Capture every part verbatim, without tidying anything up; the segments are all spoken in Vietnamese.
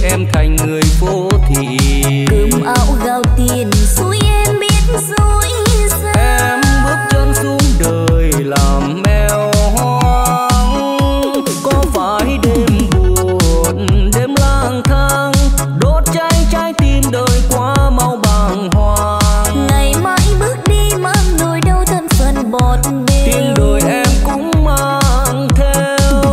em thành người phố thị. Cơm áo gạo tiền xui em biết dối gian. Em bước chân xuống đời làm mèo hoang. Có phải đêm buồn đêm lang thang đốt cháy trái tim đời quá mau bàng hoàng. Ngày mai bước đi mang nỗi đau thân phận bọt bèo. Tiếng đời em cũng mang theo.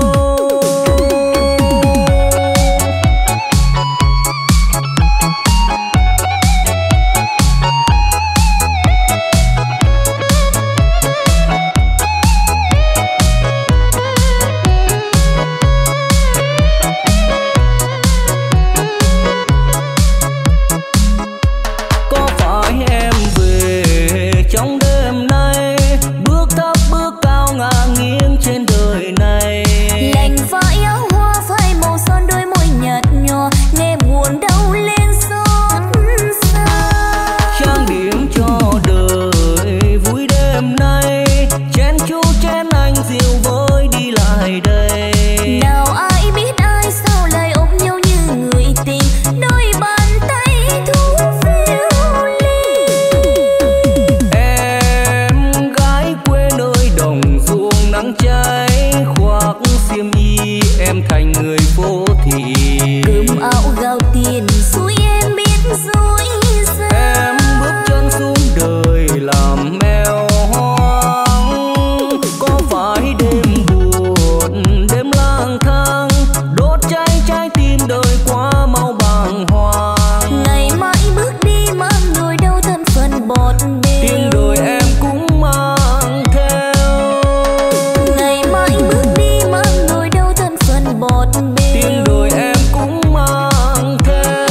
Có phải em về trong đêm nay bước thấp bước cao ngả nghiêng trên đời này. Lành vai áo hoa phai màu son đôi môi nhạt nhòa nghe buồn đau lên xót xa. Trang điểm cho đời vui đêm nay chen chú chen anh dịu với đi lại đây. Nào ai biết ai sao lại ôm nhau như người tình đôi bàn tay thu phiêu ly. Em gái quê nơi đồng ruộng nắng cháy khoác xiêm y em thành người phố thị. Cơm áo gạo tiền xui em biết dối gian. Em bước chân xuống đời làm mèo hoang. Có phải đêm buồn đêm lang thang đốt cháy trái tim đời quá mau bàng hoàng. Ngày mai bước đi mang nỗi đau thân phận bọt bèo. Tiếng đời em cũng mang theo. Ngày mai bước đi mang nỗi đau thân phận bọt bèo. Tiếng đời em cũng mang theo.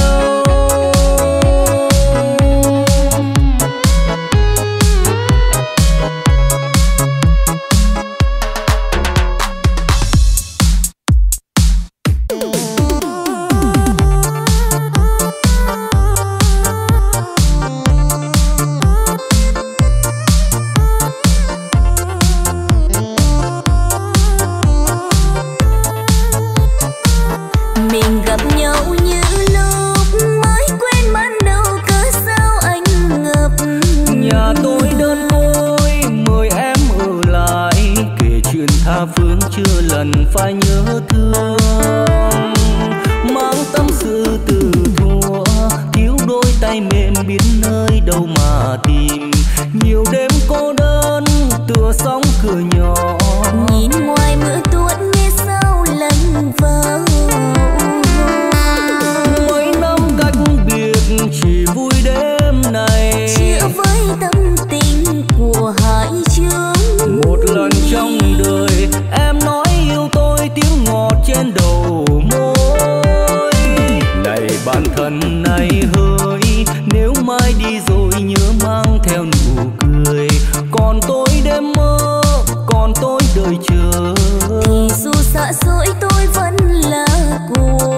Mình gặp nhau như lúc mới quen ban đầu cớ sao anh ngập. Nhà tôi đơn côi mời em ở lại kể chuyện tha phương chưa lần phải nhớ thương. Mang tâm sự từ thuở thiếu đôi tay mềm biết nơi đâu mà tìm. Nhiều đêm cô đơn tựa sóng cửa nhỏ Nhìn ngoài mưa tuốt nghe sao lần vào. mấy năm cách biệt chỉ vui đêm này. Chia với tâm tình của hai chương. Một lần trong đời em nói yêu tôi tiếng ngọt trên đầu môi. Này bạn thân này hỡi nếu mai đi rồi nhớ mang theo nụ cười. Còn tôi đêm mơ còn tôi đợi chờ. Thì dù xa xôi tôi vẫn là của.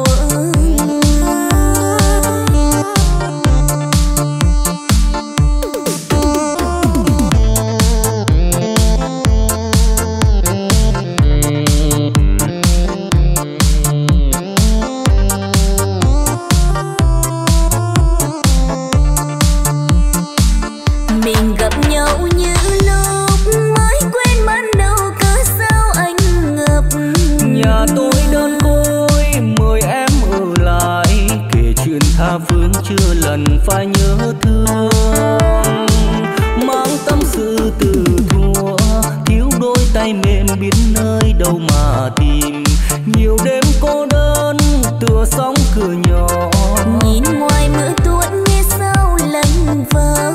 Mình gặp nhau như lúc mới quen ban đầu cớ sao anh ngập. Nhà tôi đơn côi mời em ở lại kể chuyện tha phương chưa lần phải nhớ thương. Mang tâm sự từ thuở thiếu đôi tay mềm biết nơi đâu mà tìm. Nhiều đêm cô đơn tựa sóng cửa nhỏ Nhìn ngoài mưa tuốt nghe sao lần vào.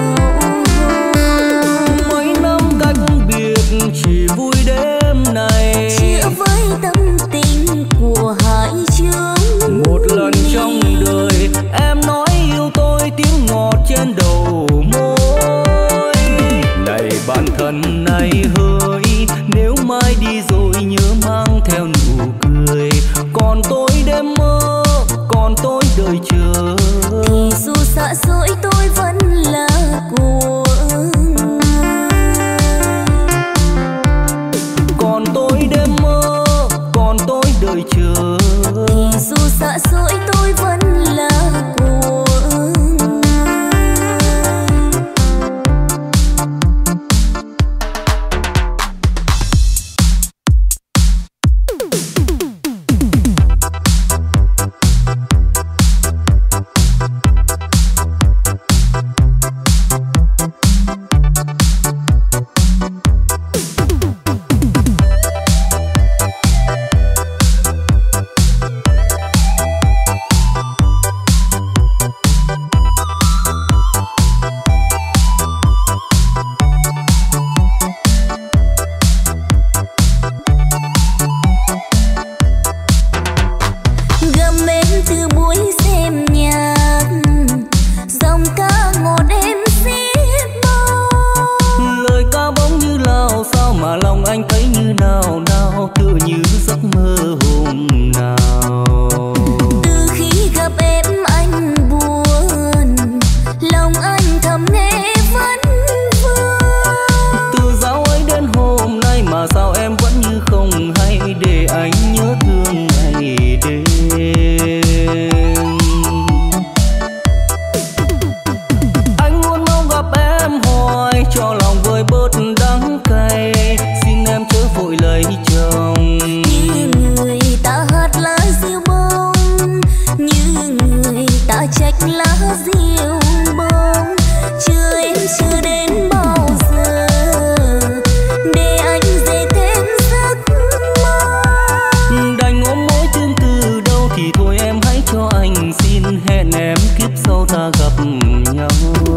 mấy năm cách biệt chỉ vui đêm này. Chia với tâm tình của hai chương. Một lần trong đời em nói yêu tôi tiếng ngọt trên đầu môi. Này bạn thân này hỡi nếu mai đi rồi nhớ mang theo nụ cười. Còn tôi đêm mơ còn tôi đợi chờ. Thì dù xa xôi tôi vẫn là của. Còn tôi đêm mơ còn tôi đợi chờ. Thì dù xa xôi tôi đã trách lá diều bông. Chưa em chưa đến bao giờ để anh dậy thêm giấc mơ. Đành ôm mối thương từ đâu thì thôi em hãy cho anh xin hẹn em kiếp sau ta gặp nhau.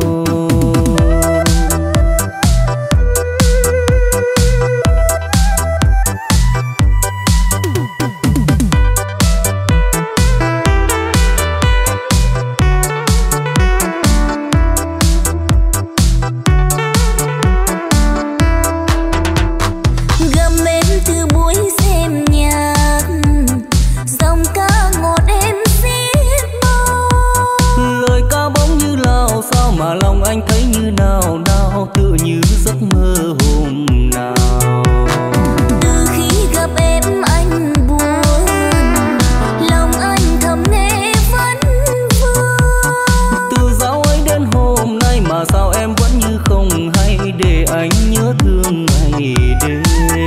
Mà lòng anh thấy như nào nào tựa như giấc mơ hôm nào. Từ khi gặp em anh buồn, lòng anh thầm nghe vấn vương. Từ dạo ấy đến hôm nay mà sao em vẫn như không hay, để anh nhớ thương ngày đêm.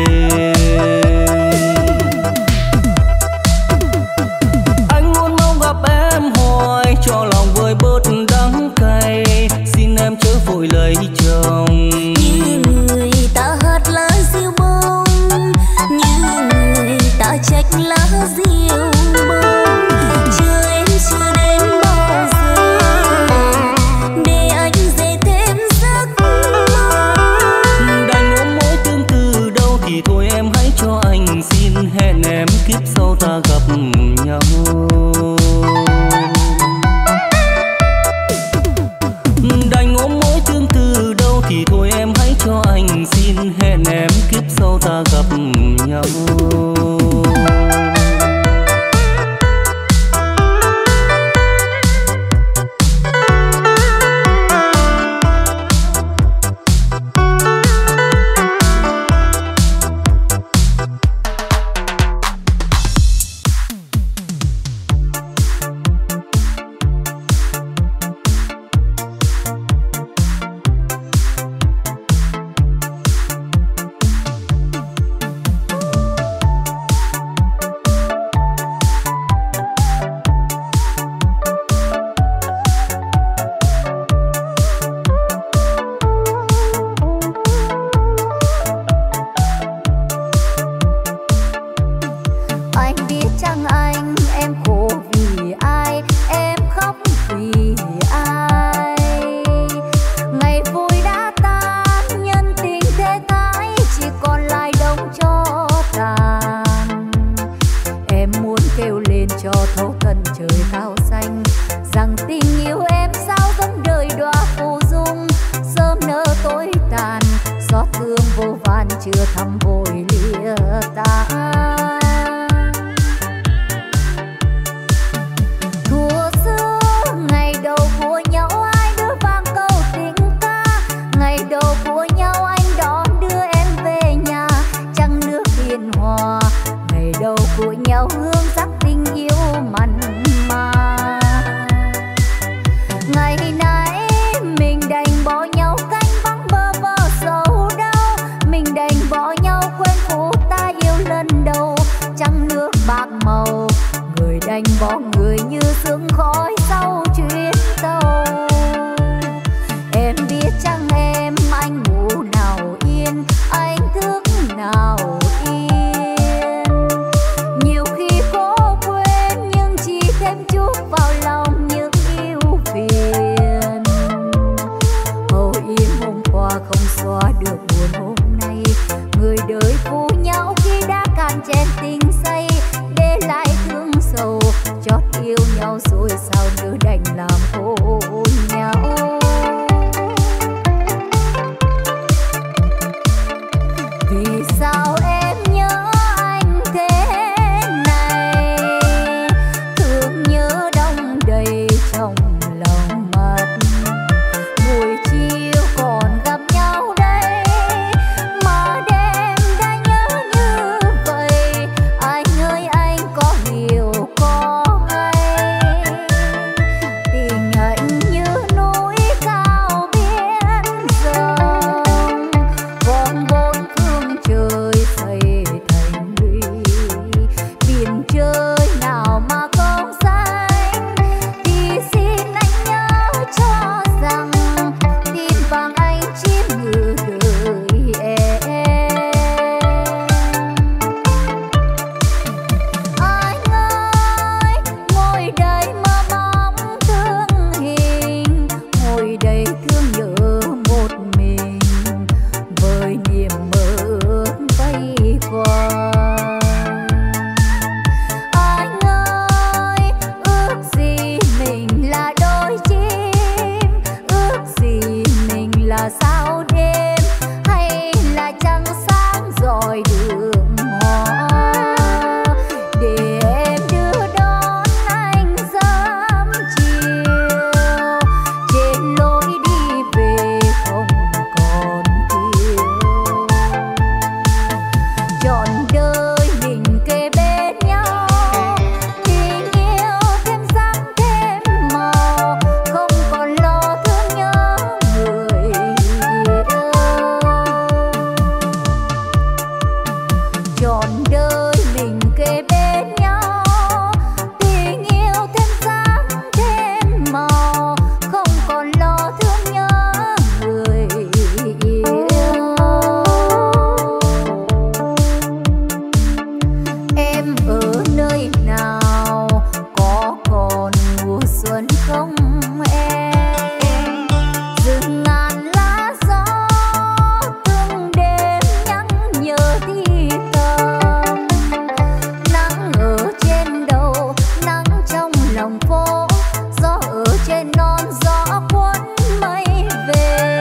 Anh muốn mong gặp em hoài cho lòng vơi bớt đắng cay. Xin em chớ vội lấy chồng. Như người ta hát lá diều bông, như người ta trách lá diều bông. Chưa em chưa đến bao giờ để anh dậy thêm giấc mơ. Đành ôm mối tương từ đâu thì thôi em hãy cho anh xin hẹn em kiếp sau ta gặp nhau. Đành ôm mối tương từ đâu thì thôi em hãy cho anh xin hẹn em kiếp sau ta gặp nhau. lòng phố, gió ở trên non gió cuốn mây về.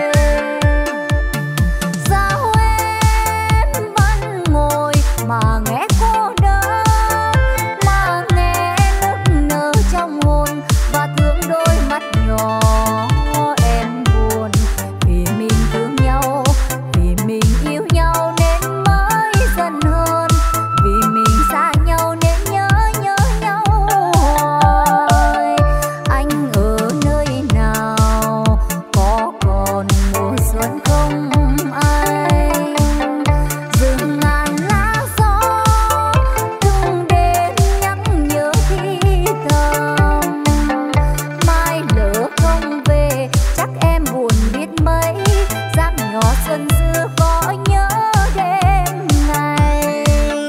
Sao em vẫn ngồi mà nghe cô đơn, mà nghe nức nở trong hồn và thương đôi mắt nhỏ em buồn. Vì mình thương nhau, vì mình yêu nhau nên mới dần hơn, vì mình xa nhau nên nhớ nhớ nhau hoài. Anh ở nơi nào, có còn mùa xuân không anh? Rừng ngàn lá gió từng đêm nhắc nhớ khi thầm. Mai lỡ không về chắc em buồn biết mấy, dáng nhỏ xuân xưa có nhớ đêm ngày.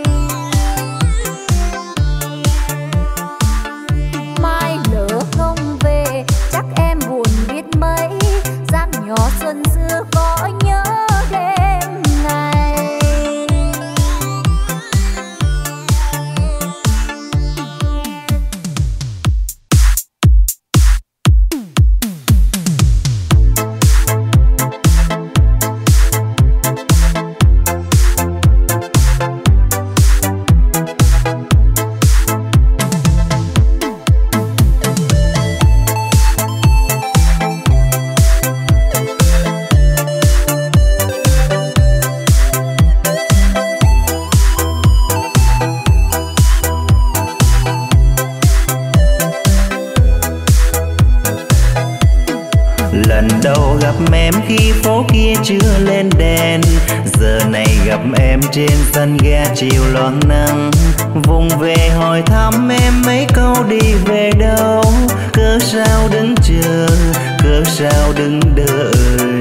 Mai lỡ không về chắc em buồn biết mấy, dáng nhỏ xuân xưa có nhớ đêm ngày. Lần đầu gặp em khi phố kia chưa lên đèn, giờ này gặp em trên sân ga chiều loáng nắng. Vùng về hỏi thăm em mấy câu đi về đâu, cớ sao đứng chờ, cớ sao đứng đợi.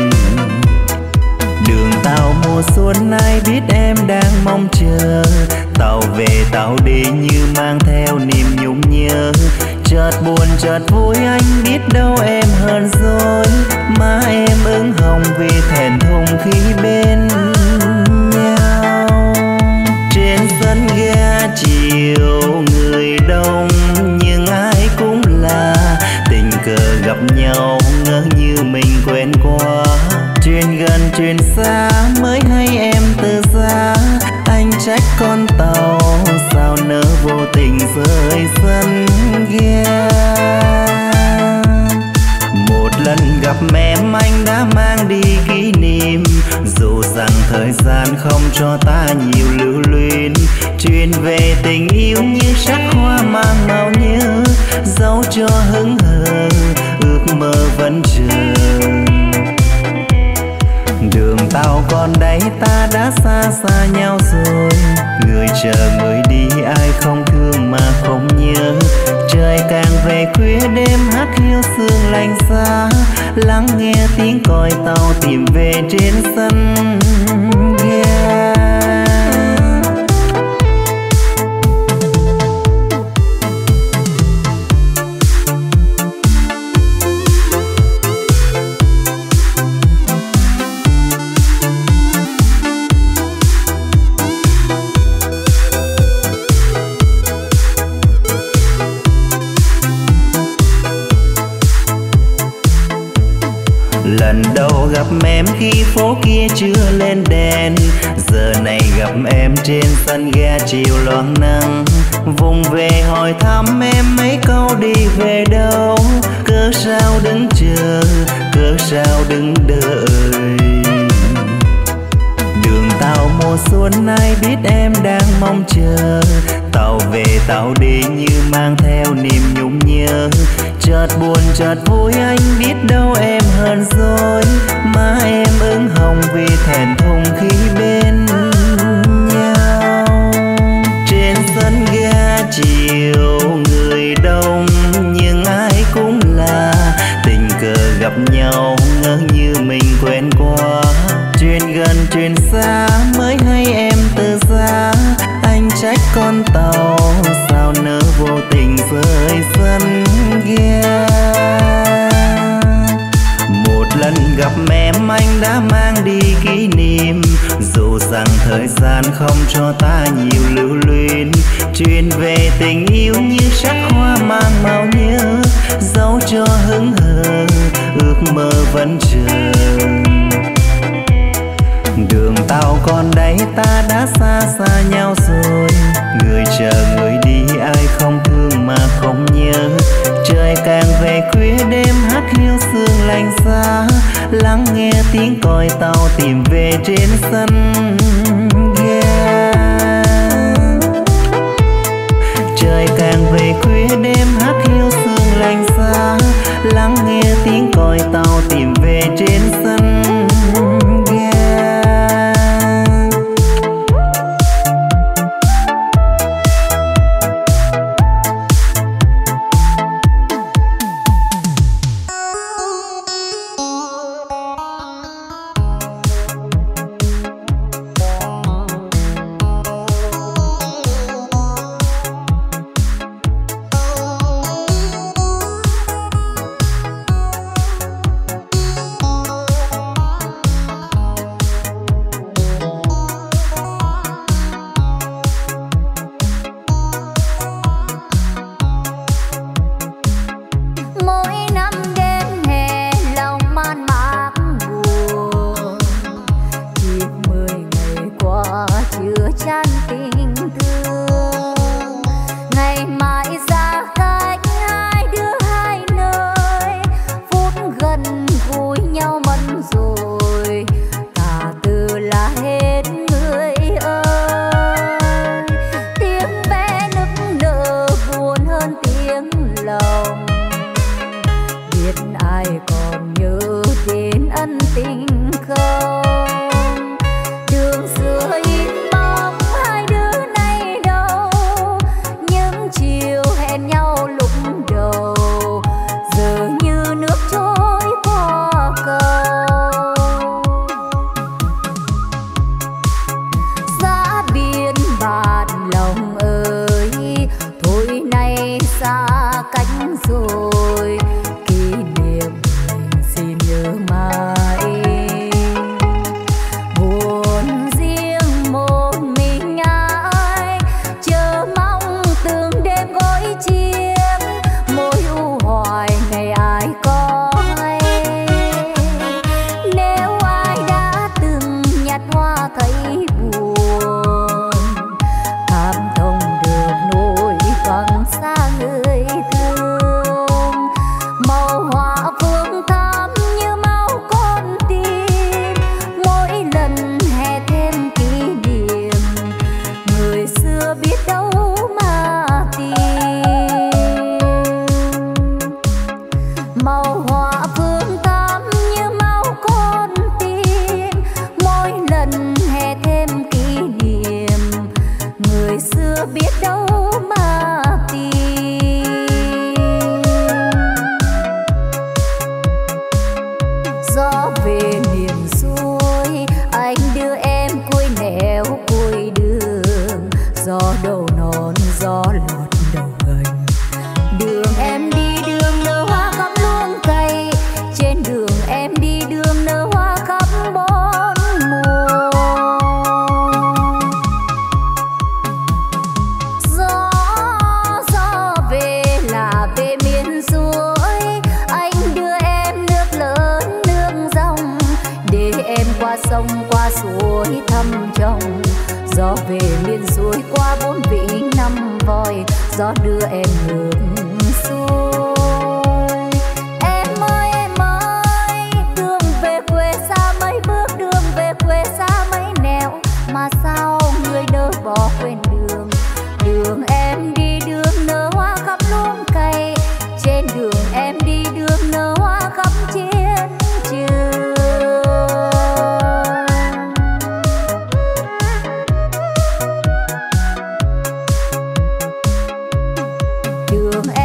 Đường tàu mùa xuân ai biết em đang mong chờ, tàu về tàu đi như mang theo niềm nhung nhớ. Chợt buồn chợt vui anh biết đâu em hơn rồi, má em ửng hồng vì thẹn thùng khi bên nhau. Trên sân ga chiều người đông nhưng ai cũng là tình cờ gặp nhau, ngỡ như mình quen qua. Chuyện gần chuyện xa mới hay em từ xa, anh trách con tàu sao nỡ vô tình rơi sân ga. Một lần gặp em anh đã mang đi kỷ niệm, dù rằng thời gian không cho ta nhiều lưu luyến. Chuyện về tình yêu như sắc hoa mang màu nhớ, dẫu cho hững hờ ước mơ vẫn chờ. Đường tàu còn đấy ta đã xa xa nhau rồi, người chờ người đi ai không thương mà không nhớ. Trời càng về khuya đêm hát hiu sương lạnh xa, lắng nghe tiếng còi tàu tìm về trên sân ga. Lần đầu gặp em khi phố kia chưa lên đèn, giờ này gặp em trên sân ga chiều loáng nắng. Vùng về hỏi thăm em mấy câu đi về đâu, cớ sao đứng chờ, cớ sao đứng đợi. Đường tàu mùa xuân ai biết em đang mong chờ, tàu về tàu đi như mang theo niềm nhung nhớ. Chợt buồn chợt vui anh biết đâu em hơn rồi, má em ửng hồng vì thẹn thùng khi bên nhau. Trên sân ga chiều người đông nhưng ai cũng là tình cờ gặp nhau, ngỡ như mình quen qua. Chuyện gần chuyện xa mới hay em từ xa, anh trách con tàu sao nỡ vô tình rơi sân ga. Một lần gặp em anh đã mang đi kỷ niệm, dù rằng thời gian không cho ta nhiều lưu luyến. Chuyện về tình yêu như sắc hoa mang màu nhớ dấu cho hững hờ ước mơ vẫn chờ. Đường tàu còn đây ta đã xa xa nhau rồi, người chờ người đi ai không thương mà không nhớ. Trời càng về khuya đêm hát hiu sương lạnh xa, lắng nghe tiếng còi tàu tìm về trên sân ga. Trời càng về khuya đêm hát hiu sương lạnh xa, lắng nghe tiếng còi tàu tìm về trên sân ga. Đường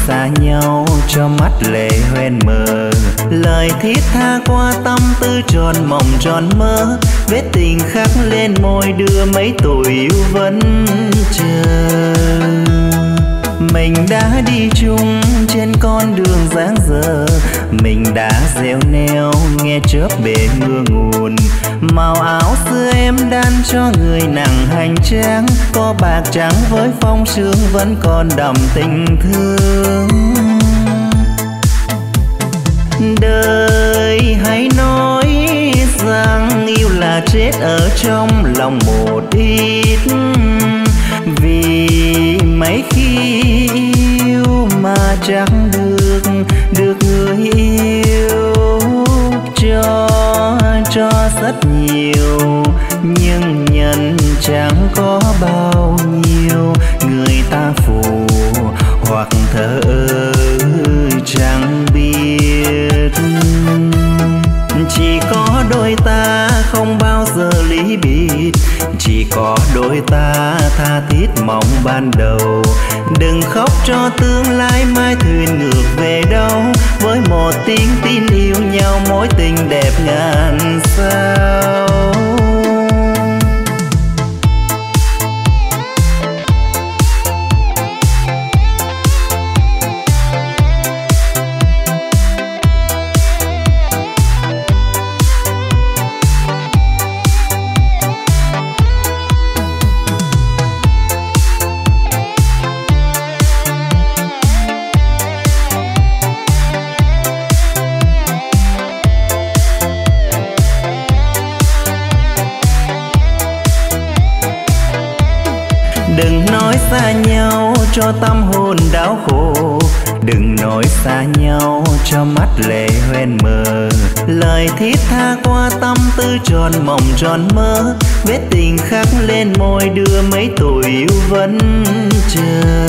xa nhau cho mắt lệ hoen mờ, lời thiết tha qua tâm tư tròn mộng tròn mơ, vết tình khắc lên môi đưa mấy tuổi yêu vẫn chờ. Mình đã đi chung trên con đường dáng dở, mình đã gieo neo nghe chớp bể mưa ngùn, màu áo xưa em đan cho người nặng hành trang, có bạc trắng với phong sương vẫn còn đậm tình thương. Đời hãy nói rằng yêu là chết ở trong lòng một ít, vì mấy khi yêu mà chẳng được được người yêu, cho cho rất nhiều nhưng nhận chẳng có bao nhiêu, người ta phù hoặc thờ ơ chẳng biết. Chỉ có đôi ta không bao giờ lý biệt, chỉ có đôi ta tha thiết mong ban đầu. Đừng khóc cho tương lai mai thuyền ngược về đâu, với một tiếng tin yêu nhau mối tình đẹp ngàn sao. Đừng nói xa nhau cho tâm hồn đau khổ, đừng nói xa nhau cho mắt lệ hoen mờ, lời thiết tha qua tâm tư tròn mộng tròn mơ, vết tình khắc lên môi đưa mấy tuổi yêu vẫn chờ.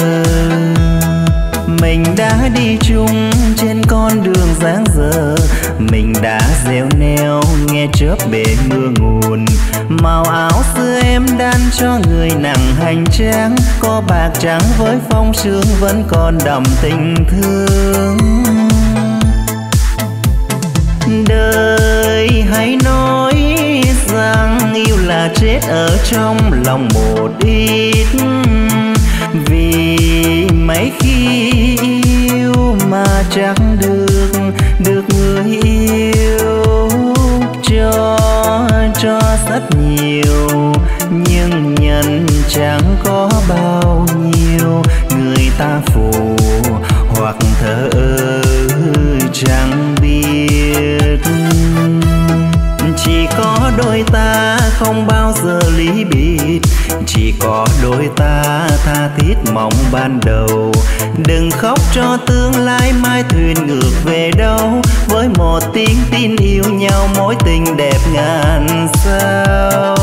Mình đã đi chung trên con đường dáng dở, mình đã gieo neo nghe chớp bể mưa ngùn, màu áo xưa em đan cho người nặng hành trang, có bạc trắng với phong sương vẫn còn đậm tình thương. Đời hãy nói rằng yêu là chết ở trong lòng một ít, vì mấy khi yêu mà chẳng được được người yêu, cho cho rất nhiều nhưng nhận chẳng có bao nhiêu, người ta phù hoặc thờ ơ chẳng biết. Chỉ có đôi ta không bao giờ lý biệt, chỉ có đôi ta tha thiết mong ban đầu. Đừng khóc cho tương lai mai thuyền ngược về đâu, với một tiếng tin yêu nhau mối tình đẹp ngàn sao.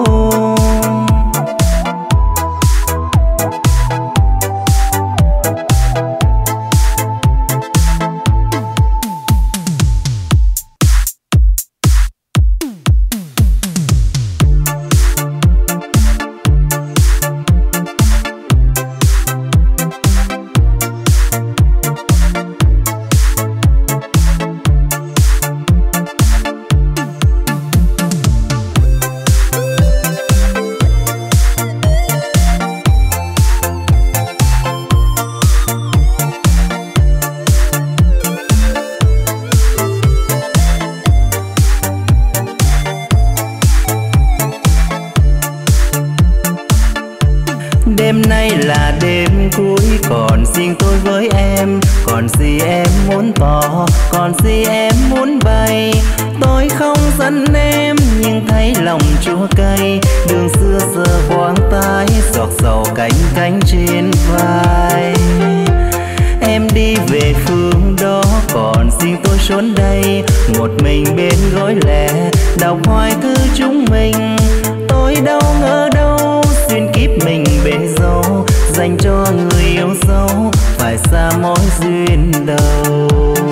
Đêm nay là đêm cuối còn riêng tôi với em, còn gì em muốn tỏ, còn gì em muốn bày. Tôi không giận em nhưng thấy lòng chua cay, đường xưa giờ quang tái giọt dầu cánh cánh trên vai. Em đi về phương đó còn riêng tôi trốn đây, một mình bên gối lẻ đọc hoài thư chúng mình. Tôi đâu ngờ đâu duyên kiếp mình bể dâu, dành cho người yêu dấu phải xa mối duyên đầu.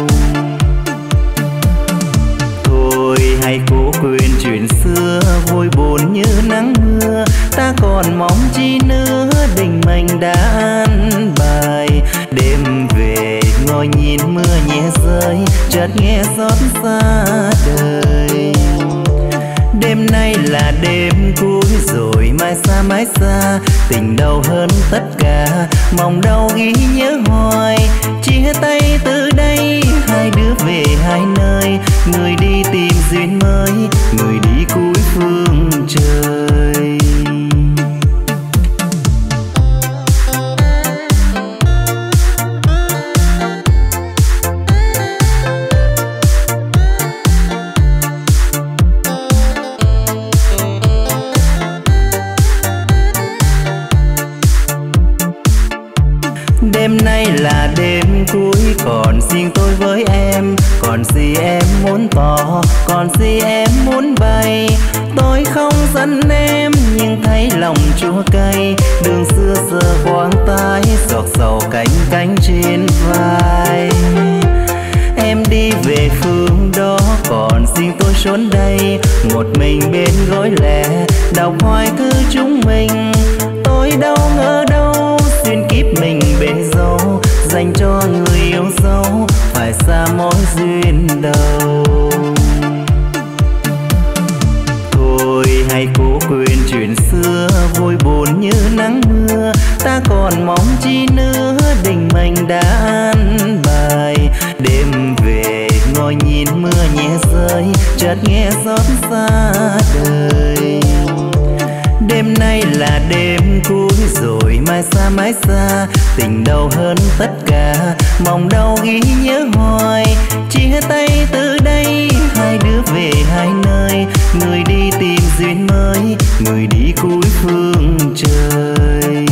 Thôi hãy cố quên chuyện xưa vui buồn như nắng mưa, ta còn mong chi nữa định mệnh đã an bài. Đêm về nhẹ rơi, chợt nghe xót xa đời. Đêm nay là đêm cuối rồi, mai xa mãi xa, tình đau hơn tất cả, mong đau ghi nhớ hoài. Chia tay từ đây, hai đứa về hai nơi, người đi tìm duyên mới, người đi cuối phương trời. Đêm nay là đêm cuối, còn riêng tôi với em. Còn gì em muốn tỏ, còn gì em muốn bày. Tôi không giận em, nhưng thấy lòng chua cay. Đường xưa giờ quang tái, giọt sầu cánh cánh trên vai. Em đi về phương đó, còn riêng tôi trốn đây. Một mình bên gối lẻ, đọc hoài thư chúng mình. Tôi đâu ngờ đâu, duyên kiếp mình bể dâu, dành cho người yêu dấu, phải xa mối duyên đầu. Thôi hãy cố quên chuyện xưa, vui buồn như nắng mưa. Ta còn mong chi nữa, định mệnh đã an bài. Đêm về ngồi nhìn mưa nhẹ rơi, chợt nghe xót xa đời. Đêm nay là đêm cuối rồi, mai xa mãi xa, tình đau hơn tất cả, mong đau ghi nhớ hoài. Chia tay từ đây, hai đứa về hai nơi, người đi tìm duyên mới, người đi cuối phương trời.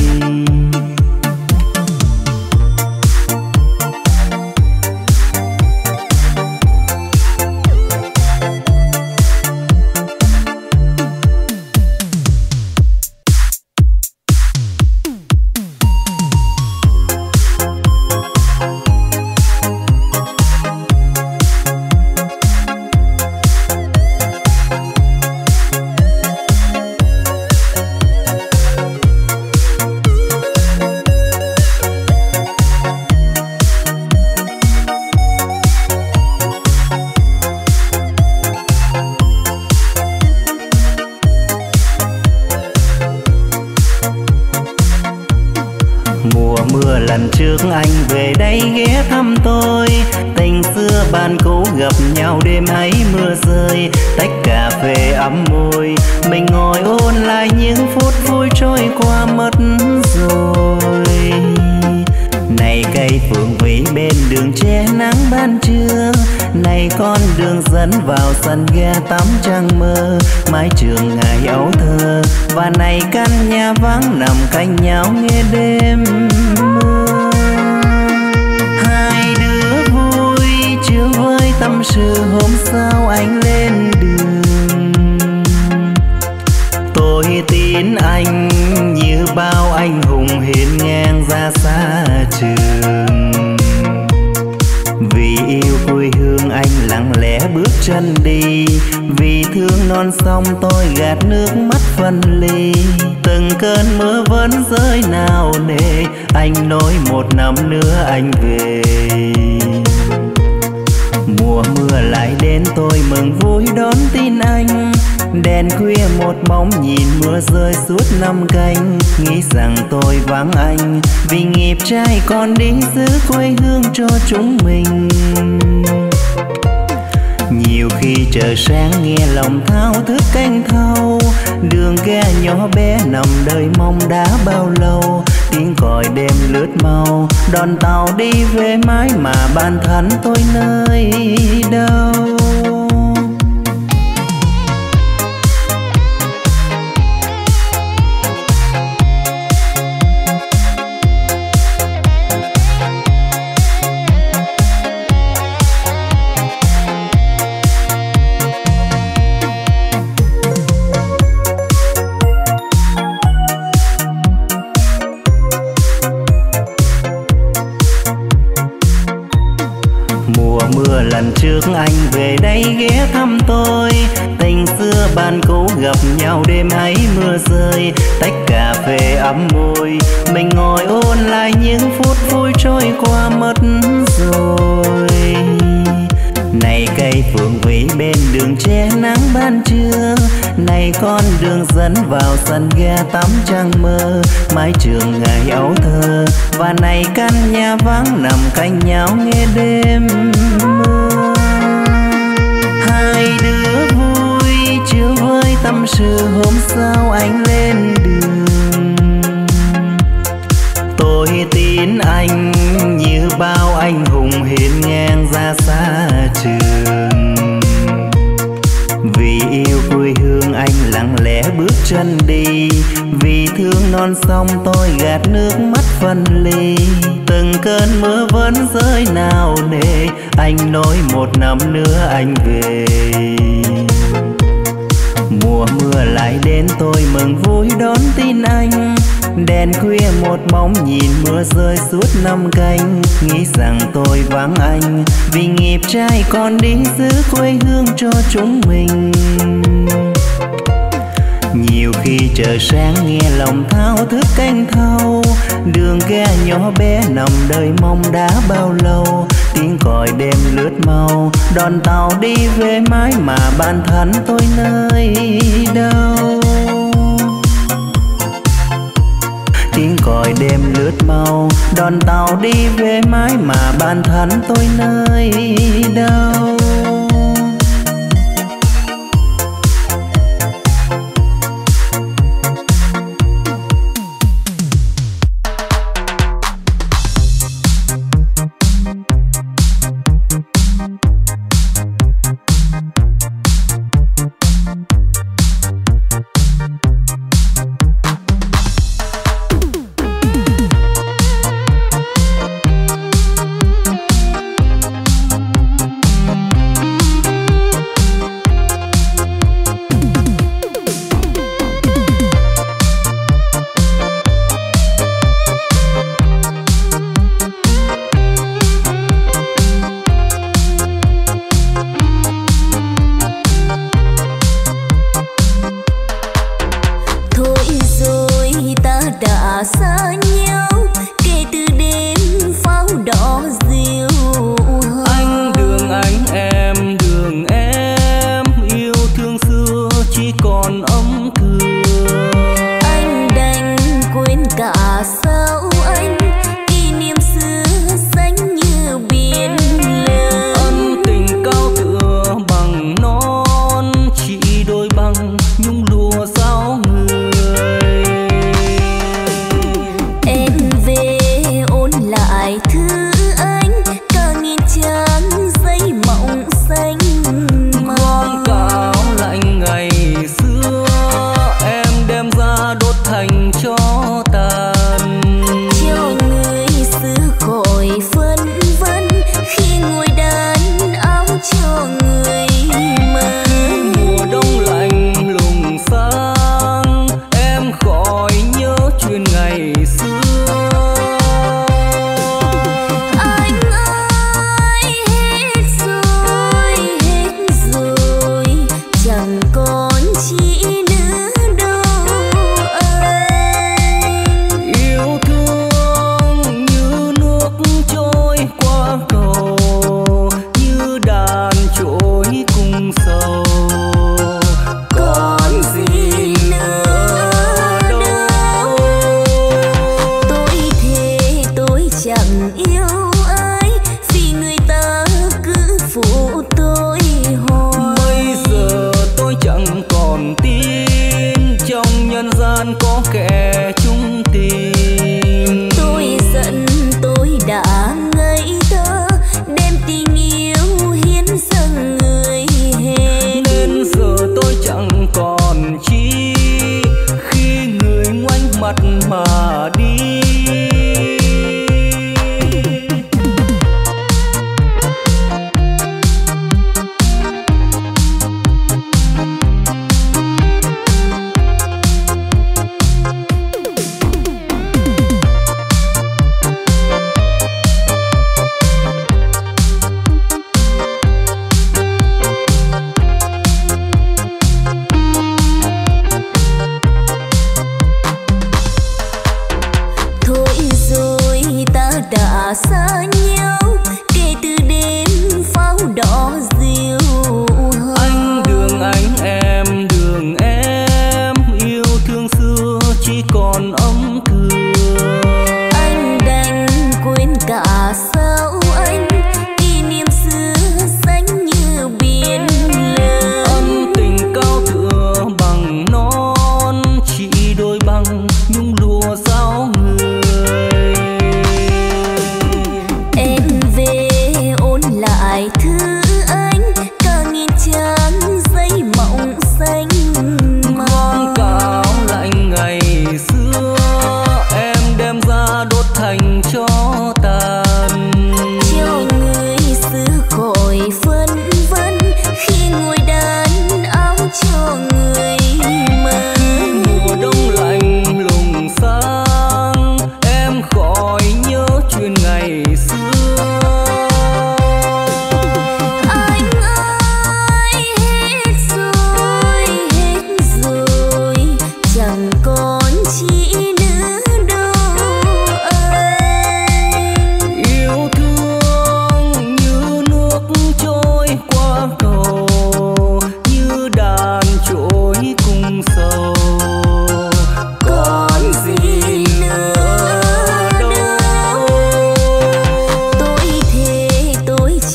Lần trước anh về đây ghé thăm tôi, tình xưa ban cũ gặp nhau đêm ấy mưa rơi. Tách cà phê ấm môi, mình ngồi ôn lại những phút vui trôi qua mất rồi. Này cây phượng vĩ bên đường che nắng ban trưa, này con đường dẫn vào sân ga tắm trăng mơ. Mái trường ngày ấu thơ, và này căn nhà vắng nằm cạnh nhau nghe đêm mưa. Hai đứa vui chưa với tâm sự, hôm sau anh lên đường. Tôi tin anh như bao anh hùng hiên ngang ra xa trường. Vì yêu quê hương anh lặng lẽ bước chân đi, vì thương non sông tôi gạt nước mắt phân ly. Từng cơn mưa vẫn rơi nào nề, anh nói một năm nữa anh về. Mùa mưa lại đến tôi mừng vui đón tin anh. Đèn khuya một bóng nhìn mưa rơi suốt năm canh. Nghĩ rằng tôi vắng anh, vì nghiệp trai còn đi giữ quê hương cho chúng mình. Nhiều khi trời sáng nghe lòng thao thức canh thâu, đường ghe nhỏ bé nằm đời mong đã bao lâu. Tiếng còi đêm lướt mau, đoàn tàu đi về mãi mà bản thân tôi nơi đâu. Lần trước anh về đây ghé thăm tôi, tình xưa ban cũ gặp nhau đêm ấy mưa rơi. Tách cà phê ấm môi, mình ngồi ôn lại những phút vui trôi qua mất rồi. ngày cây phượng vĩ bên đường che nắng ban trưa. Này con đường dẫn vào sân ga tắm trăng mơ, mái trường ngày ấu thơ. Và này căn nhà vắng nằm cạnh nhau nghe đêm mưa. Hai đứa vui chiều với tâm sự hôm sau anh lên đường. Tôi tin anh như bao anh hùng hiên ngang ra xa trường. Vì yêu quê hương anh lặng lẽ bước chân đi, vì thương non sông tôi gạt nước mắt phân ly. Từng cơn mưa vẫn rơi nào nề, anh nói một năm nữa anh về. Mùa mưa lại đến tôi mừng vui đón tin anh. Đèn khuya một bóng nhìn mưa rơi suốt năm canh. Nghĩ rằng tôi vắng anh vì nghiệp trai còn đi giữ quê hương cho chúng mình. Nhiều khi trời sáng nghe lòng thao thức canh thâu. Đường ga nhỏ bé nằm đời mong đã bao lâu. Tiếng còi đêm lướt mau, đoàn tàu đi về mãi mà bản thân tôi nơi đâu. Tiếng còi đêm lướt mau, đoàn tàu đi về mãi mà bản thân tôi nơi đâu.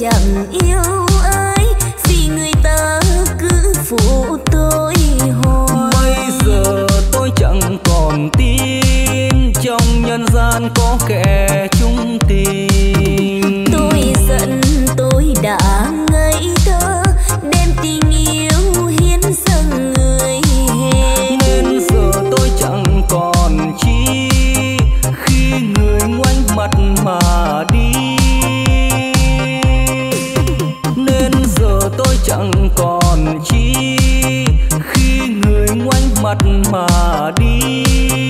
chẳng yêu ai, vì người ta cứ phụ tôi hoài. Bây giờ tôi chẳng còn tin trong nhân gian có kẻ chung tình. Tôi giận tôi đã ngây thơ, đem tình yêu hiến dâng người hẹn. Nên giờ tôi chẳng còn chi khi người ngoảnh mặt mà đi. Nên giờ tôi chẳng còn chi khi người ngoảnh mặt mà đi.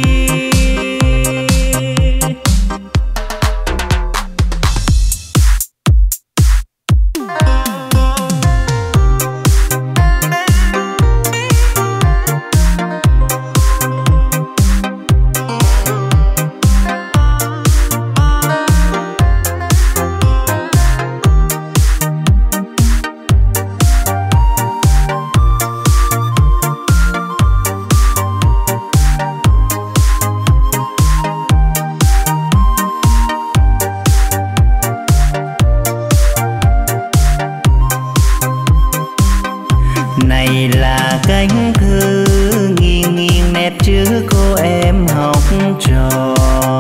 Này là cánh thư nghiêng nghiêng nét chữ cô em học trò.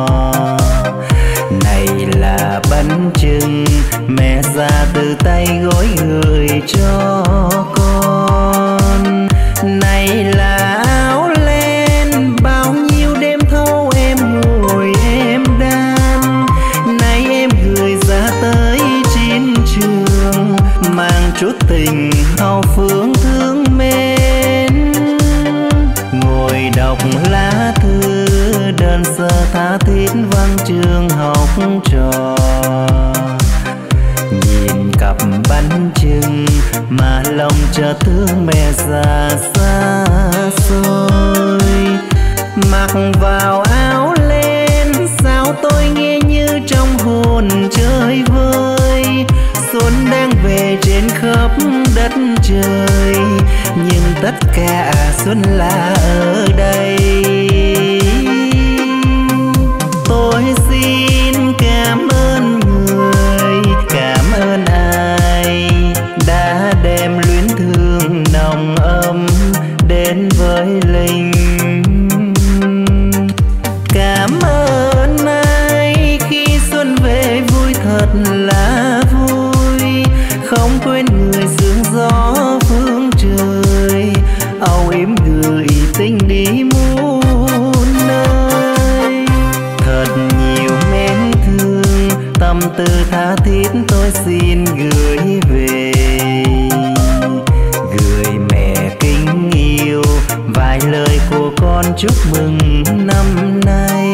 Này là bánh chưng mẹ ra từ tay gói gửi cho con. Này là áo len bao nhiêu đêm thâu em ngồi em đan. Này em gửi ra tới chiến trường, mang chút tình hào phương thương mến. Ngồi đọc lá thư đơn sơ tha thiết vang trường học trò. Nhìn cặp bánh chưng mà lòng chợt thương mẹ già xa xôi. Mặc vào áo len sao tôi nghe như trong hồn chơi vơi. Xuân đang về trên khắp đất trời, nhưng tất cả xuân là ở đây. Tôi xin cảm ơn người, cảm ơn ai đã đem luyến thương nồng ấm đến với Linh. Cảm ơn ai khi xuân về vui thật là vui. Không quên người sương gió phương trời, âu yếm gửi tình đi muôn nơi. Thật nhiều mến thương tâm tư tha thiết tôi xin gửi về. Gửi mẹ kính yêu vài lời của con chúc mừng năm nay.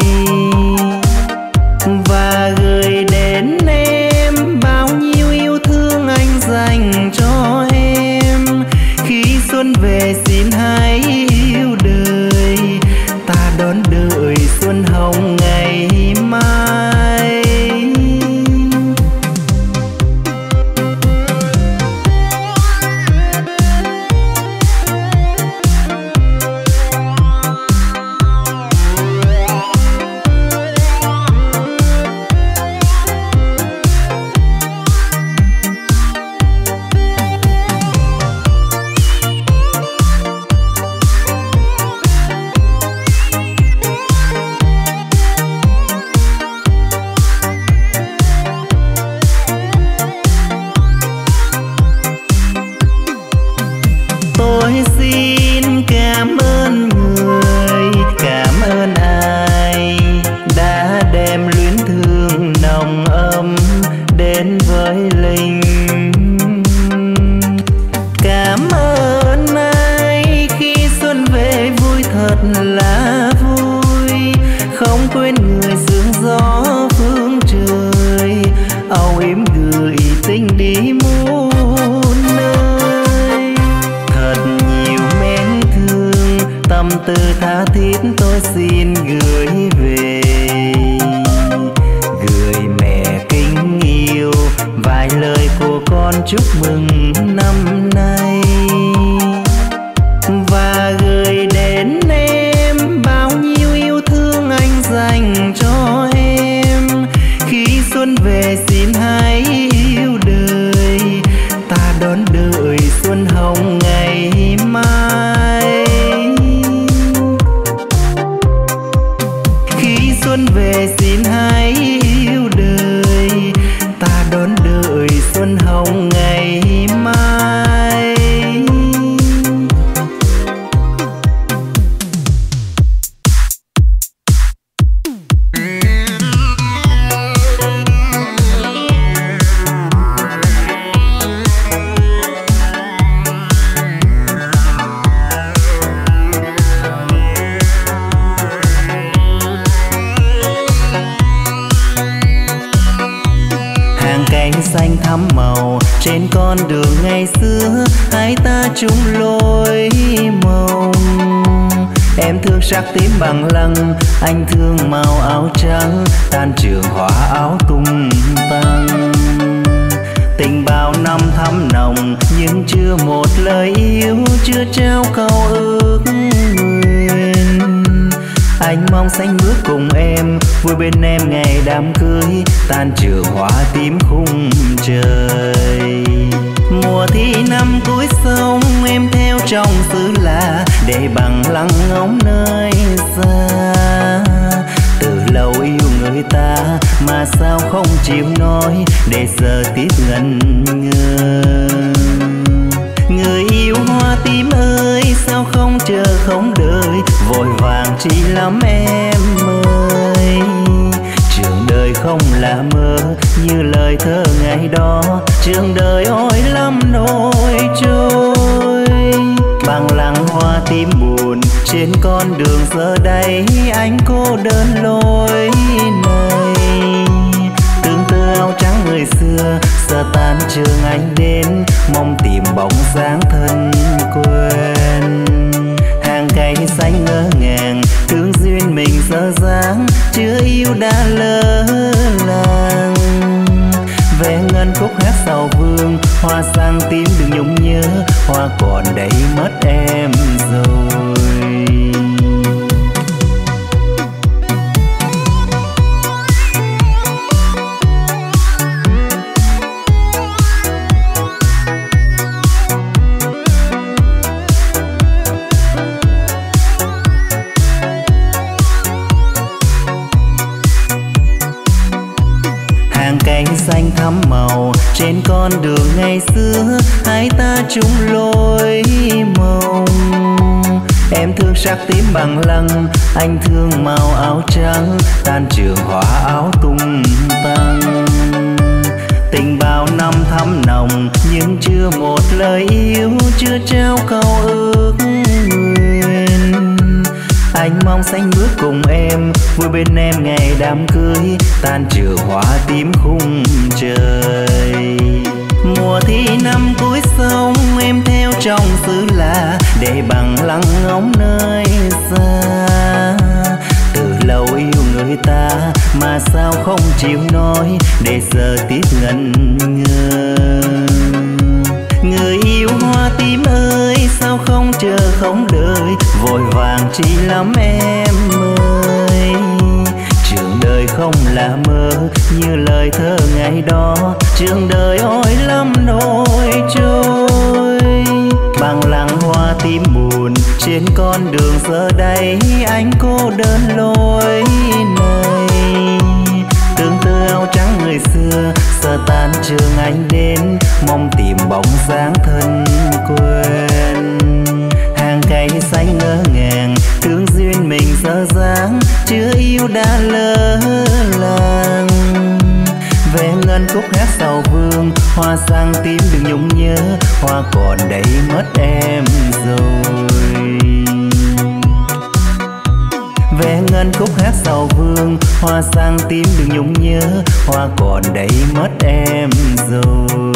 Và gửi đến em bao nhiêu yêu thương anh dành cho em. Khi xuân về xin hãy yêu đời, ta đón đợi xuân hồng ngày mai. Tôi xin cảm ơn người, cảm ơn ai đã đem luyến thương nồng ấm đến với Linh. Cảm ơn ai khi xuân về vui thật là vui. Không quên người sương gió phương trời, âu yếm gửi tình đi muôn nơi. Thật nhiều mến thương tâm tư tha thiết tôi xin gửi về. Gửi mẹ kính yêu vài lời của con chúc mừng năm nay. Và gửi đến em bao nhiêu yêu thương anh dành cho em. Khi xuân về xin hãy yêu đời, con đường ngày xưa hai ta chung lối mộng. Em thương sắc tím bằng lăng, anh thương màu áo trắng, tan trường hoa áo tung tăng. Tình bao năm thắm nồng nhưng chưa một lời yêu, chưa trao câu ước nguyện. Anh mong xanh bước cùng em, vui bên em ngày đám cưới, tan trường hoa tím khung trời. Mùa thi năm cuối sông em theo trong xứ lạ, để bằng lăng ngóng nơi xa. Từ lâu yêu người ta mà sao không chịu nói, để giờ tiếc ngần ngơ. Người yêu hoa tím ơi sao không chờ không đợi, vội vàng chi lắm em ơi. Trường đời không là mơ như lời thơ ngày đó, trường đời ôi lắm nỗi trôi. Bằng lăng hoa tím buồn trên con đường giờ đây, anh cô đơn lối này. Tương tư áo trắng người xưa giờ tan trường anh đến, mong tìm bóng dáng thân quen. Hàng cây xanh ngỡ ngàng thương duyên mình dở dáng, chưa yêu đã lỡ làng. Về ngân khúc hát sau vương, hoa sang tím đừng nhung nhớ, hoa còn đây mất em rồi. Xanh thắm màu trên con đường ngày xưa hai ta chung lối mộng. Em thương sắc tím bằng lăng, anh thương màu áo trắng, tan trường hoa áo tung tăng. Tình bao năm thắm nồng nhưng chưa một lời yêu, chưa trao câu ước nguyện. Anh mong xanh bước cùng em, vui bên em ngày đám cưới, tan trường hoa tím khung trời. Mùa thi năm cuối sông em theo trong xứ lạ, để bằng lăng ngóng nơi xa. Từ lâu yêu người ta mà sao không chịu nói, để giờ tiếc ngần ngơ. Người yêu hoa tím ơi sao không chờ không đợi, vội vàng chi lắm em ơi. Trường đời không là mơ như lời thơ ngày đó, trường đời ôi lắm nỗi trôi. Bằng lăng hoa tím buồn trên con đường giờ đây, anh cô đơn lối này. Tương tư áo trắng người xưa giờ tan trường anh đến, mong tìm bóng dáng thân quen. Hàng cây xanh ngỡ ngàng thương duyên mình dở dáng, chưa yêu đã lỡ làng. Về ngân khúc hát sau vương, hoa sang tím đừng nhung nhớ, hoa còn đây mất em rồi. Về ngân khúc hát sau vương, hoa sang tím đừng nhung nhớ, hoa còn đây mất em rồi.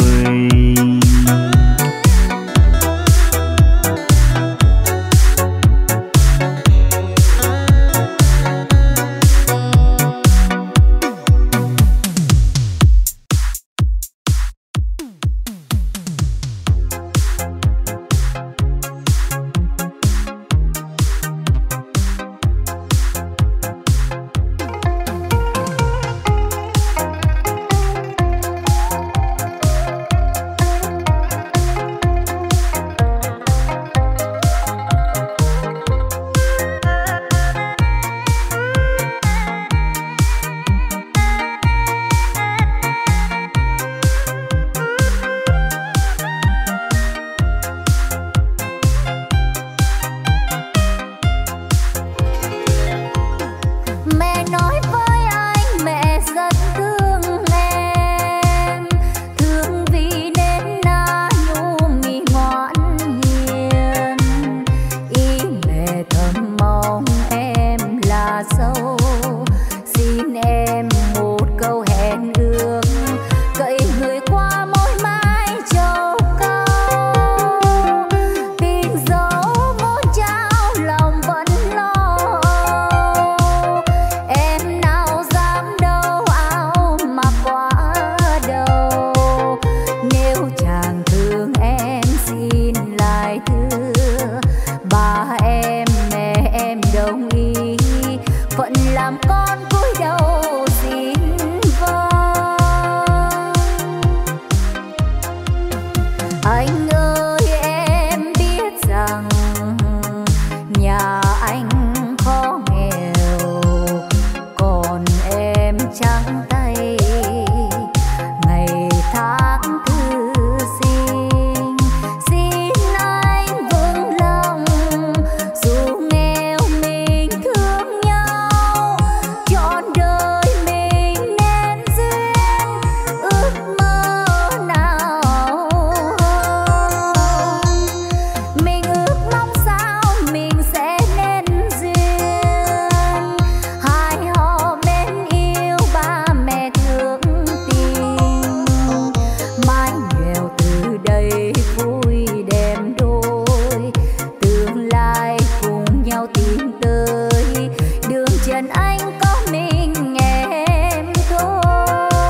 nghèo từ đây vui đem đôi, tương lai cùng nhau tiến tới, đường trần anh có mình em thôi.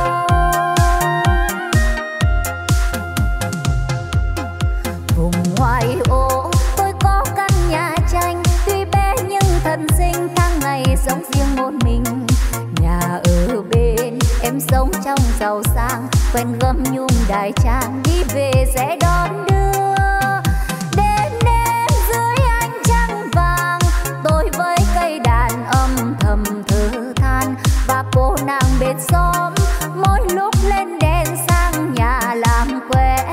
Vùng ngoại ô tôi có căn nhà tranh, tuy bé nhưng thân sinh, tháng ngày sống riêng một mình. Nhà ở bên em sống trong giàu sang, quen gấm nhung đại trang, đi về sẽ đón đưa. Đêm đêm dưới ánh trăng vàng, tôi với cây đàn âm thầm thở than, và cô nàng bên xóm mỗi lúc lên đèn sang nhà làm quen.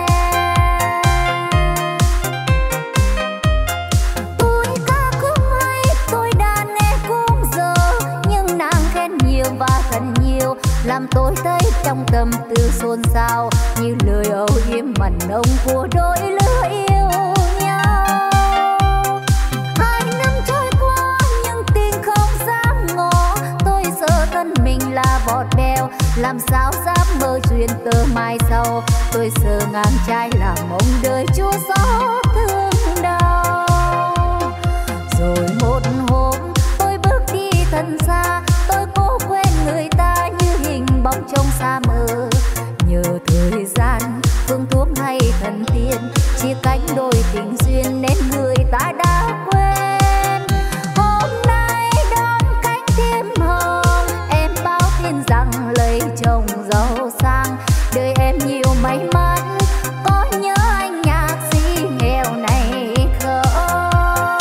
Tôi ca cũng hay, tôi đàn nghe cũng giờ, nhưng nàng khen nhiều và cần nhiều, làm tôi thấy trong tâm tư xôn xao, như lời âu yếm mặn nồng của đôi lứa yêu nhau. Hai năm trôi qua nhưng tình không dám ngỏ, tôi sợ thân mình là bọt bèo, làm sao dám mơ duyên tơ mai sau. Tôi sợ ngang trái làm mong đời chúa xót thương đau. Rồi một hôm tôi bước đi thật xa, tôi cố quên người ta như hình bóng trong xa mơ. Nhờ thời gian phương thuốc hay thần tiên, chia cánh đôi tình duyên nên người ta đã quên. Hôm nay đón cánh tim hồng, em báo tin rằng lấy chồng giàu sang, đời em nhiều may mắn. Có nhớ anh nhạc sĩ nghèo này không?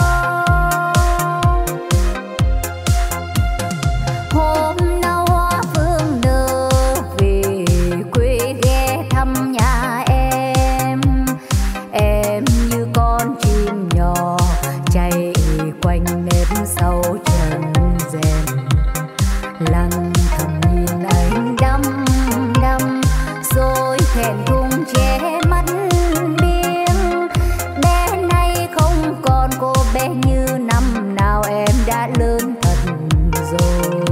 Hôm nào hoa phương nở về quê ghé thăm nhà em, em như con chim nhỏ chạy quanh nếp sau chân rèm, lặng thầm nhìn anh đăm đăm, rồi thẹn thùng che mắt biếng. Bé nay không còn cô bé như năm nào, em đã lớn thật rồi.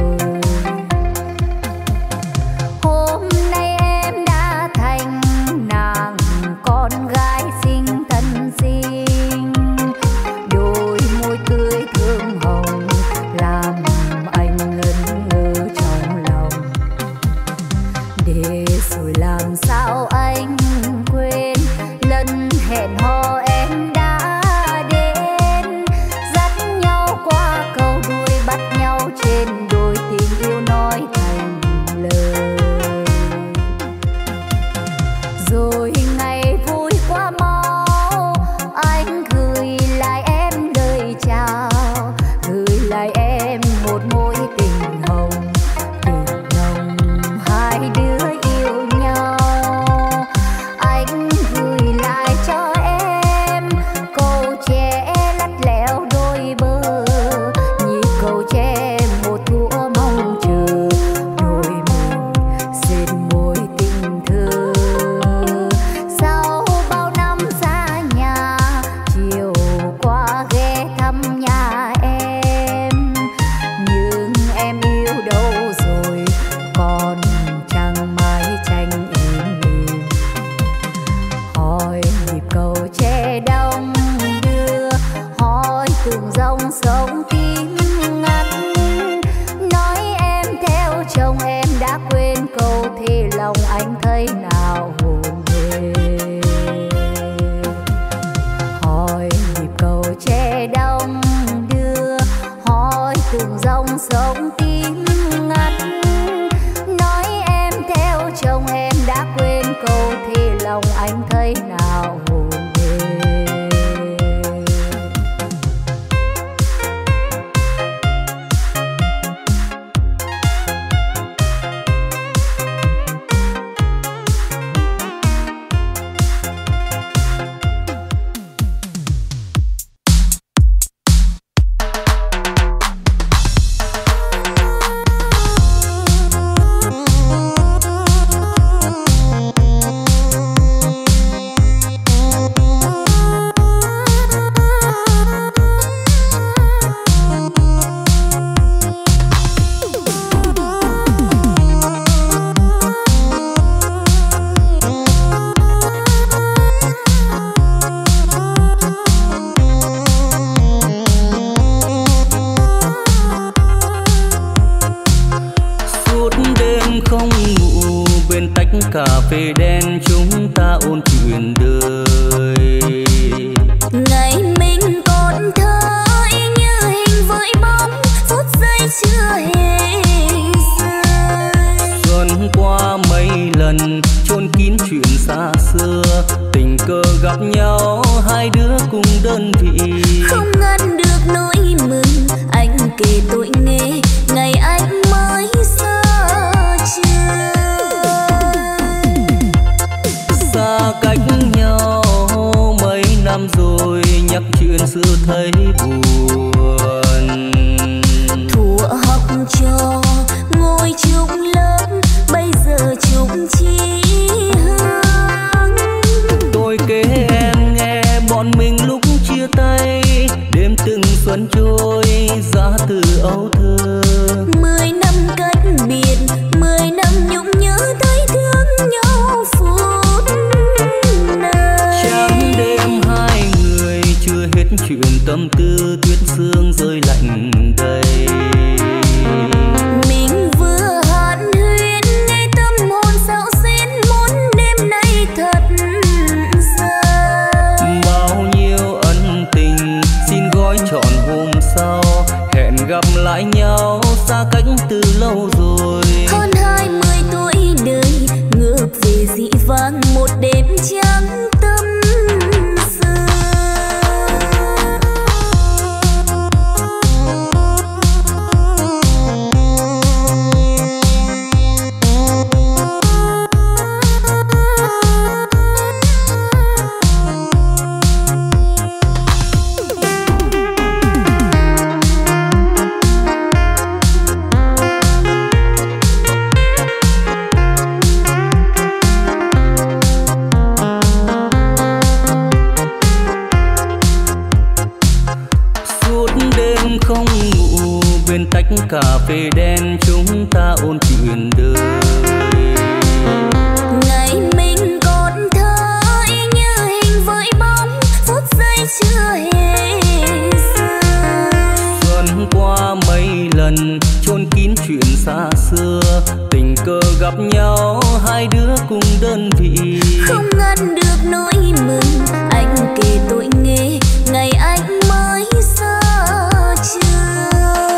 Hôm nay em đã thành nàng con gái xinh thân xinh, đôi môi tươi thơm hồng làm anh ngẩn ngơ trong lòng. Để rồi làm sao anh quên lần hẹn hò em đã đến, dắt nhau qua cầu đuôi, bắt nhau trên đôi, tình yêu nói thành lời. Rồi ngày vui qua mau, anh gửi lại em lời chào, gửi lại em một mối tình hồng, tình nồng hai đứa yêu nhau. Anh gửi lại cho em câu tre lắt léo đôi bờ, nhịp cầu tre một thuở mong chờ, đôi mình dệt mối tình thơ. Sau bao năm xa nhà, chiều qua ghé thăm nhà em, nhưng em yêu đâu rồi, còn chẳng mái tranh im lìm. Hỏi nhịp cầu tre đông đưa, hỏi từng dòng sông tím ngắt, nói em theo chồng em đã quên câu thề lòng, anh thấy nào hồn hề. Hỏi nhịp cầu tre đông đưa, hỏi từng dòng sông tím ngắt, nói em theo chồng em đã quên câu thề lòng, anh thấy nào hồn hề. phê đen chúng ta ôn chuyện đời. Ngày mình còn thơ ý như hình với bóng, phút giây chưa hề rơi. Xuân qua mấy lần chôn kín chuyện xa xưa, tình cờ gặp nhau hai đứa cùng đơn vị. Không ngăn được nỗi mừng anh kể tôi nghe ngày anh mới xa trời. Xa cách nhau mấy năm rồi, nhắc chuyện xưa thấy buồn. Thuở học trò ngồi chung lớp, bây giờ chung chi hướng. Tôi kể em nghe bọn mình lúc chia tay, đêm từng xuân trôi giá từ âu thơ. Mười năm cách biệt, mười năm nhung nhớ thấy thương nhau phút này. Trắng đêm hai người chưa hết chuyện tâm tư, tuyết sương rơi lạnh đầy. Mình vừa hàn huyên nghe tâm hồn xao xuyến, muốn đêm nay thật dài. Bao nhiêu ân tình xin gói trọn hôm sau, hẹn gặp lại nhau xa cách từ lâu rồi. Hơn hai mươi tuổi đời ngược về dị vang một đêm trắng tâm sự. Không ngủ bên tách cà phê đen chúng ta ôn chuyện đời. Ngày mình còn thơ ý như hình với bóng, phút giây chưa hề rơi. Xuân qua mấy lần chôn kín chuyện xa xưa, tình cờ gặp nhau hai đứa cùng đơn vị. Không ngăn được nỗi mừng anh kể tôi nghe ngày anh mới xa trời.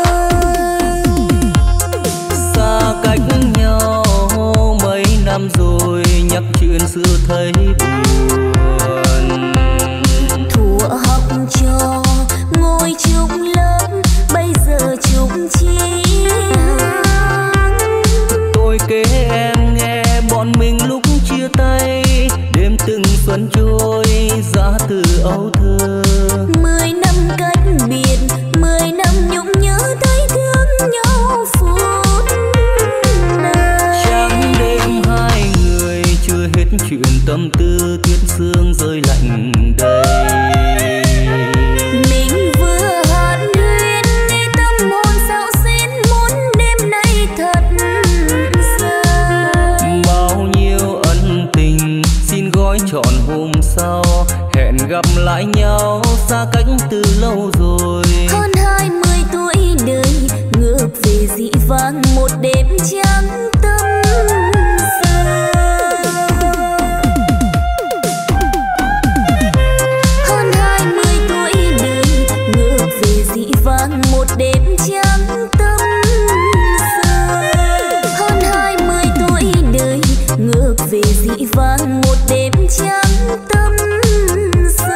Xa cách nhau mấy năm rồi, nhắc chuyện xưa thấy buồn. Thuở học trò ngồi chung lớp, bây giờ chung chi hướng. Tôi kể em nghe bọn mình lúc chia tay, đêm từng xuân trôi giá từ âu thơ. Mười năm cách biệt, mười năm nhung nhớ thấy thương nhau phút này. Trắng đêm hai người chưa hết chuyện tâm tư, tuyết sương rơi lạnh đầy. Mình vừa hàn huyên nghe tâm hồn xao xuyến, muốn đêm nay thật dài. Bao nhiêu ân tình xin gói trọn hôm sau, hẹn gặp lại nhau xa cách từ lâu rồi. Hơn hai mươi tuổi đời ngược về dị vang một đêm trắng tâm sự. Hơn hai mươi tuổi đời ngược về dị vang một đêm trắng tâm sự. Hơn hai mươi tuổi đời ngược về dị vang một đêm trắng tâm sự.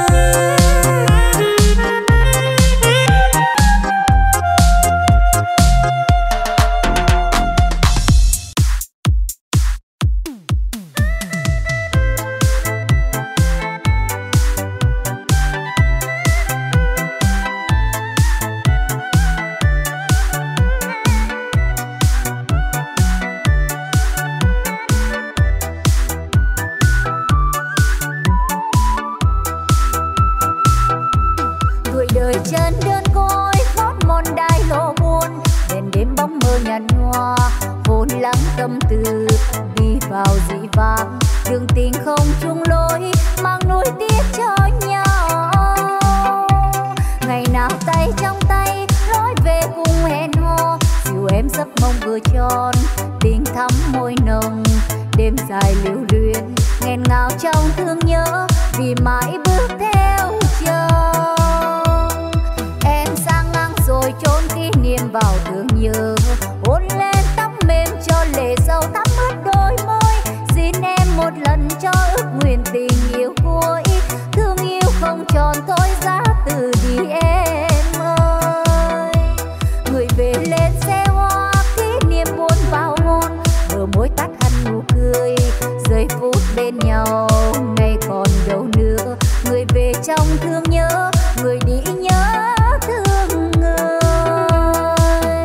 Chân đơn côi gót mòn đai lộ buồn, đèn đêm bóng mơ nhàn nhòa hồn lắng tâm tư đi vào dị vang. Đường tình không chung lối mang nuối tiếc cho nhau. Ngày nào tay trong tay lối về cùng hẹn hò, dìu em giấc mộng vừa tròn tình thắm môi nồng. Đêm dài lưu luyến nghẹn ngào trong thương nhớ vì mãi bước theo chồng. Em sang ngang rồi chôn kỷ niệm vào thương nhớ, hôn lên tóc mềm cho lệ dầu thắm ướt đôi môi. Xin em một lần cho ước nguyện tình yêu cuối, thương yêu không tròn thôi giá từ đi em ơi. Người về lên xe hoa kỷ niệm buồn vào hôn, bờ môi tắt hẳn nụ cười, giây phút bên nhau nay còn đâu nữa. Người về trong thương nhớ, người đi nhớ thương người.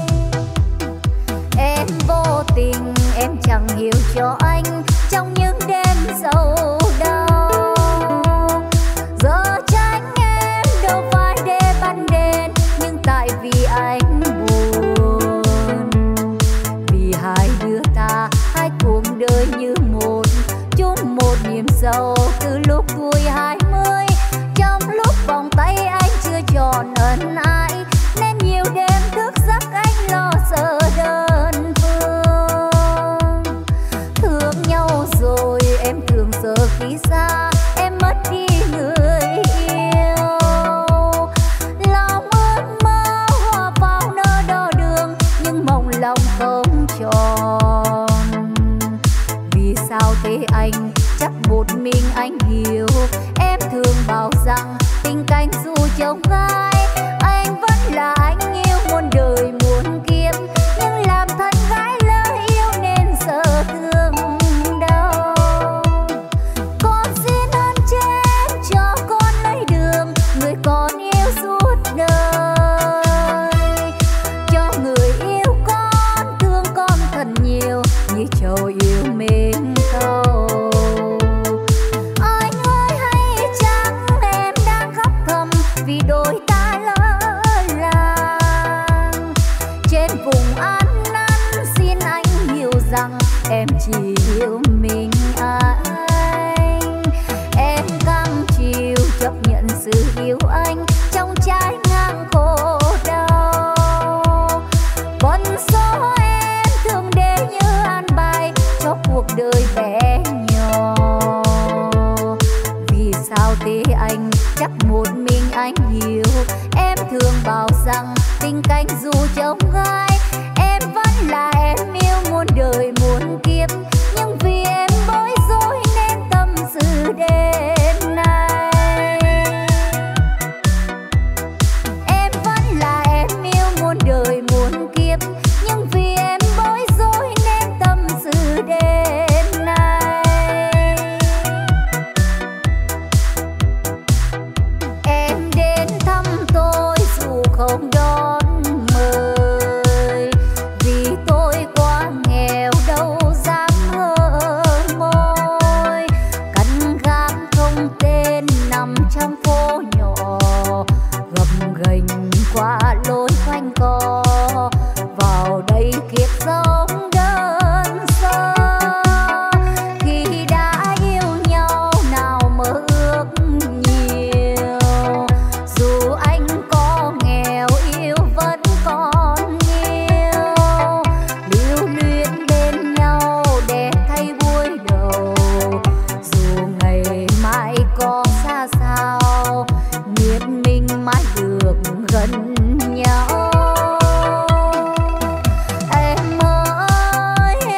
Em vô tình em chẳng hiểu cho anh trong những đêm sầu đau. Giờ tránh em đâu phải để ban đêm, nhưng tại vì anh buồn. Vì hai đứa ta hai cuộc đời như một, chung một niềm sâu từ lúc tuổi hai mươi. Trong lúc vòng tay anh chưa tròn ân ái, nên nhiều đêm thức giấc anh lo sợ đơn phương. Thương nhau rồi em thường sợ khi xa, em mất đi người yêu. Lòng ước mơ hòa vào nơi đo đường, nhưng mộng lòng không tròn. Vì sao thế anh, chắc một mình anh hiểu. Em thường bảo rằng tình cảnh dù chồng gai, anh vẫn là anh yêu muôn đời muôn kiếp. Nhưng làm thân gái lỡ yêu nên sợ thương đau. Con xin ơn trên cho con lấy đường, người con yêu suốt đời. Cho người yêu con, thương con thật nhiều, như trầu yêu mến thâu. Anh ơi hay chăng em đang khóc thầm vì đôi ta lỡ làng. Trên vùng ăn năn xin anh hiểu rằng em chỉ yêu mình anh. Em cam chịu chấp nhận sự yêu anh trong trái ngang khổ đau. Con số em thường để như an bài cho cuộc đời bé nhỏ. Vì sao thế anh, chắc một mình anh hiểu. Em thường bảo rằng tình cảnh dù chồng gai, em vẫn là em yêu muôn đời muôn kiếp. Nhưng vì em bối rối nên tâm sự đêm nay. Em vẫn là em yêu muôn đời muôn kiếp, nhưng vì em bối rối nên tâm sự đêm nay. Em đến thăm tôi dù không đón mời, vì tôi quá nghèo đâu dám hơ môi. Căn gác không tên nằm trong phố nhỏ, gập ghềnh qua lối quanh co. Vào đây kiếp sống đơn sơ, khi đã yêu nhau nào mơ ước nhiều. Dù anh có nghèo yêu vẫn còn yêu, lưu luyến bên nhau để thay buổi đầu. Dù ngày mai có xa xao, nguyện mình mãi được gần nhau. Em ơi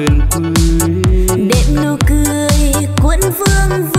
miền quê. đệm nụ cười cuốn vương vương